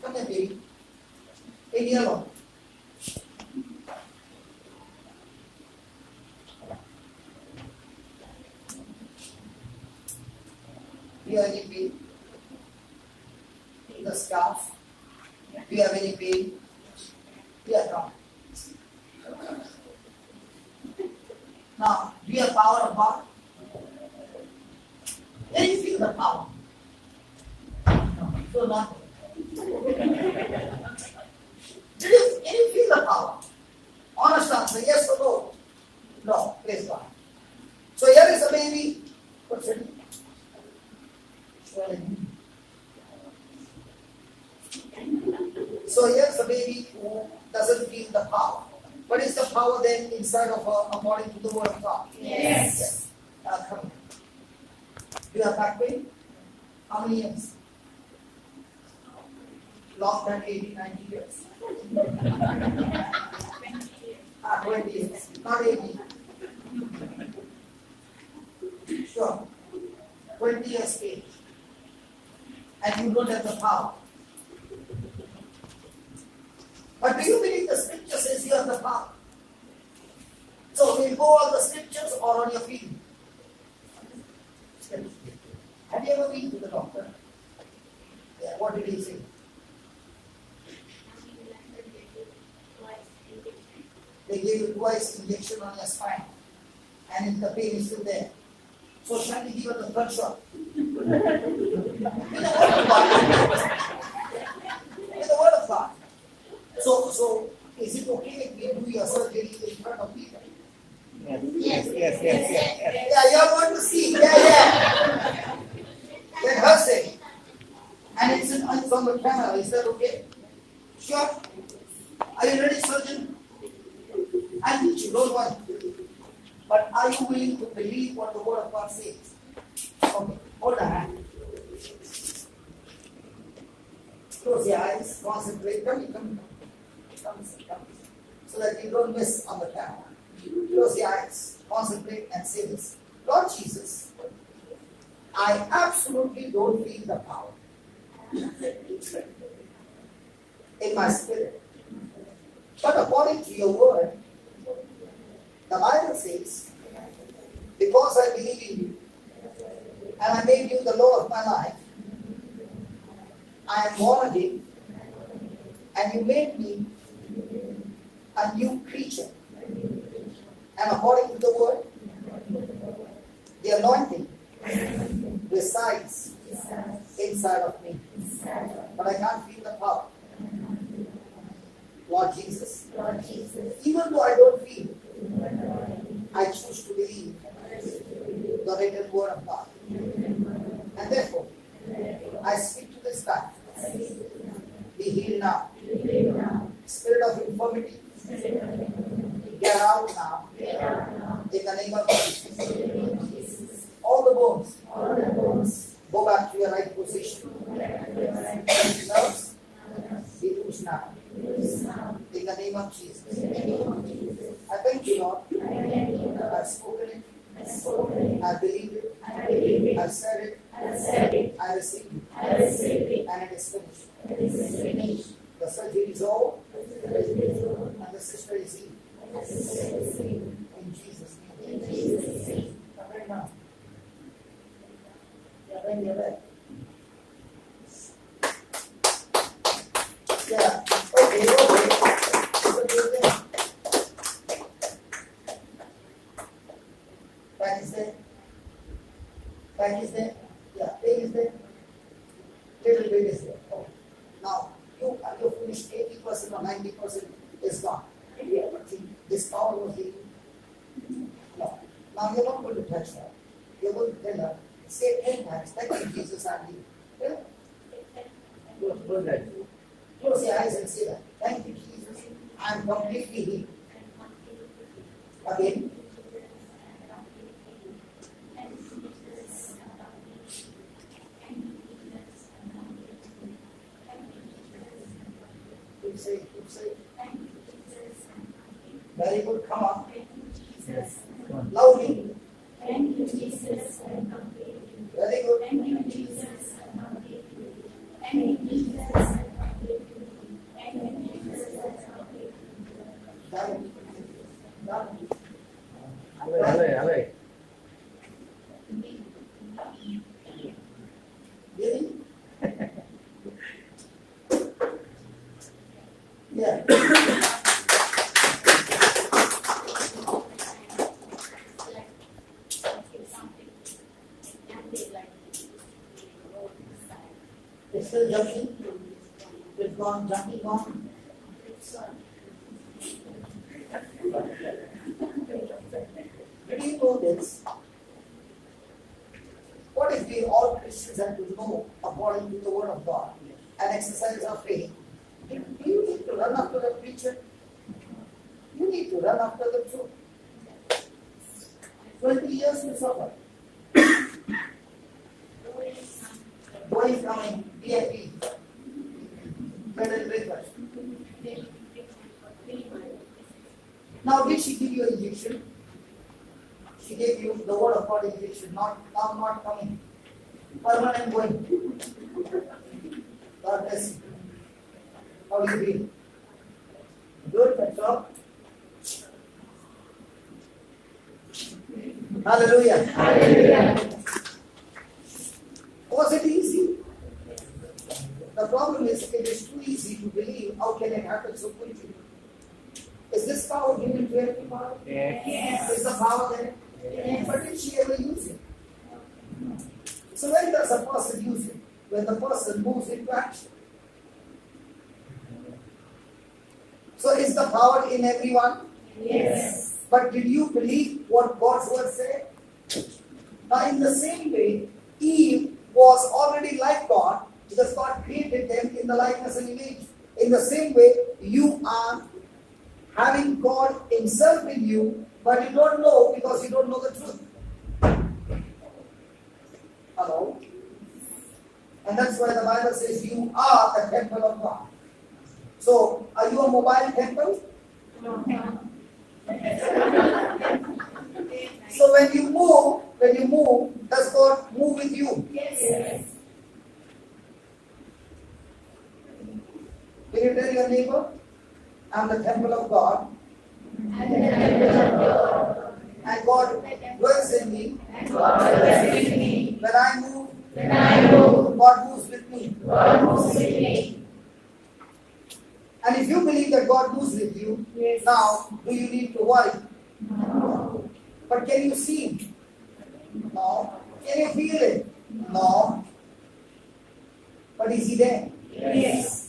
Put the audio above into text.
Come here, baby. In yellow. Do you have any pain in the scarf? Do you have any pain? Yeah, come. Now, do you have power of God? Can you feel the power? No, so not. Can you feel the power? Honest answer, yes or no? No, praise God. So here is a baby. What's it? So here's a baby who doesn't feel the power. What is the power then inside of her according to the word of God? Yes. Come here. Do you have back pain? How many years? Long than 80, 90 years. 20 years. Not 80. Sure. 20 years age. And you don't have the power. But do you believe the scripture says you have the power? So will you go on the scriptures or on your feet? Have you ever been to the doctor? Yeah, what did he say? They gave you twice injection on your spine. And the pain is still there. So shall we give her the third shot? In the word of God. So is it okay if we do your surgery in front of people? Yes. Yeah, you're going to see. Yeah. Let her say. And it's on the camera. Is that okay? Sure. Are you ready, surgeon? I'll teach you. Don't worry. But are you willing to believe what the word of God says? Okay. Hold a hand. Close your eyes. Concentrate. Come. So that you don't miss on the camera. Close your eyes, concentrate and say this. Lord Jesus, I absolutely don't feel the power in my spirit. But according to your word, the Bible says, because I believe in you and I made you the Lord of my life, I am born again and you made me a new creature. And according to the word, the anointing resides inside of me. But I can't feel the power. Lord Jesus, even though I don't feel, I choose to believe the written word of God. And therefore, I speak to this guy. Be healed now. Spirit of infirmity, get out now. In the name of Jesus. All the bones, go back to your right position. Nerves, be loose now. In the name of Jesus. I thank you, Lord. I've spoken it. I believe it. I've said it. I receive it. And it is finished. The surgery is over. And the sister is healed. In Jesus' name. Come right now. Bend your leg. Yeah. Okay. Back is there. Yeah. Pain is there. Little bit is there. Okay. Now, you finished 80% or 90% is gone. This power was healed. No. Now you're not going to touch her. You're going to tell her, say 10 times, thank you, Jesus, I'm healed. Close your eyes and say that. Thank you, Jesus. I'm completely healed. Again. Keep saying. Very good. Come on. Loudly. Thank you, Jesus. Very good. Thank you, Jesus. Thank you, Jesus. Yeah. It's still jumping. It's gone, jumping on. Did you know this? What if we all Christians have to know according to the word of God and exercise our faith? Do you need to run after the preacher? You need to run after the truth. 20 years we suffer. Boys coming, VIP, bed and breakfast. Now, did she give you an injection? She gave you the word of God injection, not coming. Permanent going. God bless you. How do you feel? Good, that's all. Hallelujah. Hallelujah. Was it easy? The problem is, it is too easy to believe. How can it happen so quickly? Is this power given to everybody? Yes. Is the power there? Yes. But did she ever use it? So when does a person use it? When the person moves into action. So is the power in everyone? Yes. But did you believe what God's word said? Now in the same way, Eve was already like God because God created them in the likeness and image. In the same way, you are having God Himself in you, but you don't know because you don't know the truth. Hello? And that's why the Bible says you are the temple of God. So, are you a mobile temple? So when you move, does God move with you? Yes. Will you tell your neighbor, I'm the temple of God, And the temple of God. and God dwells in me. And God dwells in me. When I move, When I move, God moves with me. God moves with me. And if you believe that God moves with you, Yes. now do you need to worry? No. But can you see Him? No. Can you feel it? No. But is He there? Yes.